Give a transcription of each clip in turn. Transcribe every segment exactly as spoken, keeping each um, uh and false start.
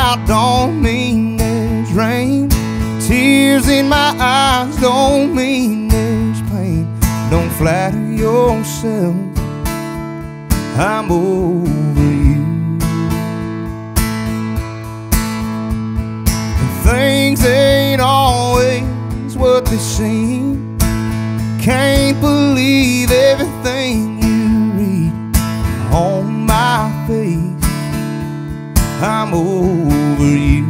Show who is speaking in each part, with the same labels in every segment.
Speaker 1: out don't mean there's rain. Tears in my eyes don't mean there's pain. Don't flatter yourself, I'm over you. And things ain't always what they seem. Can't believe everything you read on my face. I'm over you.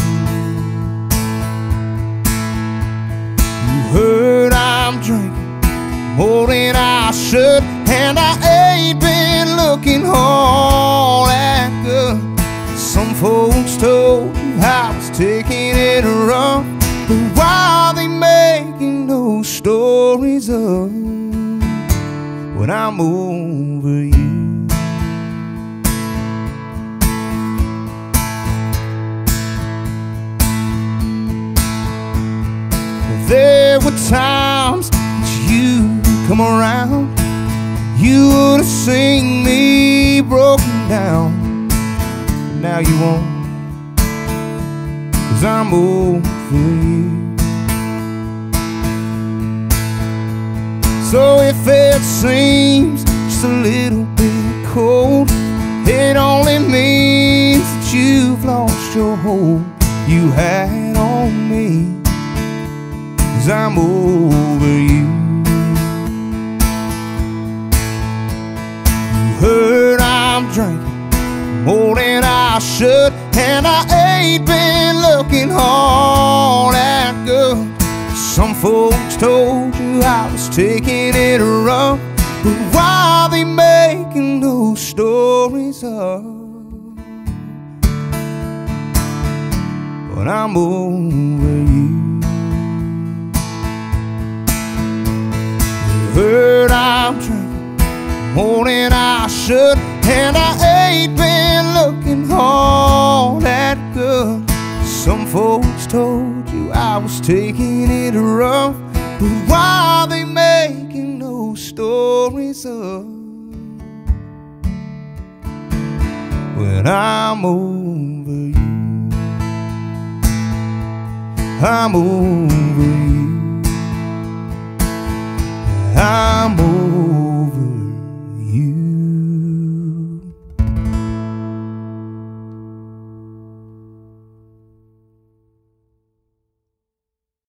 Speaker 1: You heard I'm drinking more than I should, and I ain't been looking all that good. Some folks told you I was taking it rough, but why are they making those stories up when I'm over you? There were times that you come around, you would have seen me broken down. Now you won't, 'cause I'm over you. So if it seems just a little bit cold, it only means that you've lost your hold you had on me, 'cause I'm over you. You heard I'm drinking more than I should, and I ain't been looking all that good. Some folks told you I was taking it rough, but why are they making those stories up when I'm over you? Heard I'm drinking more than I should, and I ain't been looking all that good. Some folks told you I was taking it rough, but why are they making those stories up when I'm over you? I'm over you. I'm over